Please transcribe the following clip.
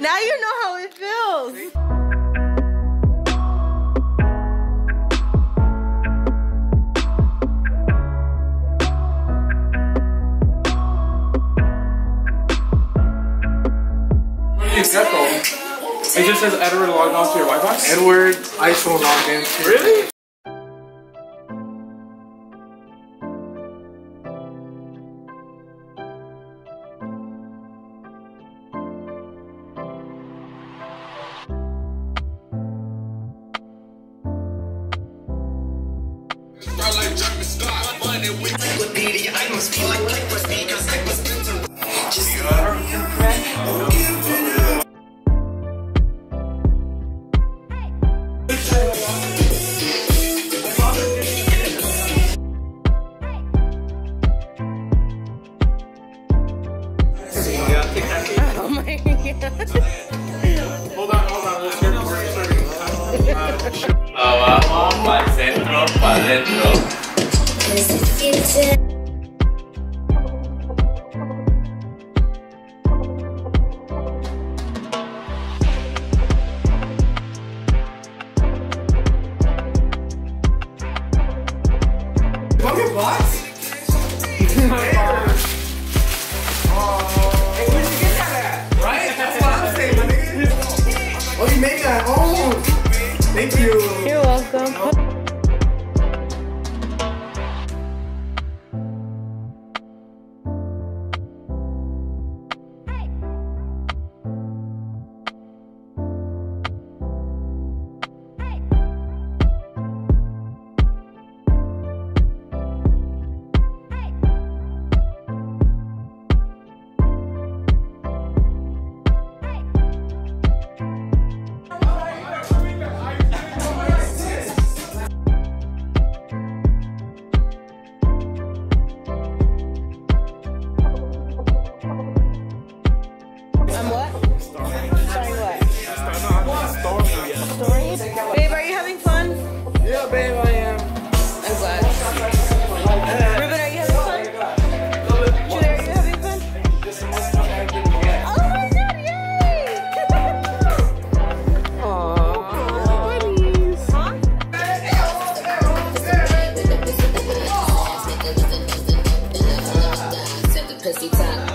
Now you know how it feels. It just says Edward logged onto your Wi-Fi? Edward iPhone logged in. Really? Oh my god. Hold on, let's start. Abajo, pa'l centro, pa'l dentro. Bucket box? Hey, where'd you get that at? Right? That's what I'm saying, my nigga. Oh, you made that? Oh, thank you. You're welcome. I'm what? Starring what? Story? Babe, are you having fun? Yeah, babe, I am. I'm glad. Ruben, are you having fun? Julie, are you having fun? Oh my god, yay! Aww, buddies. Set the pussy top.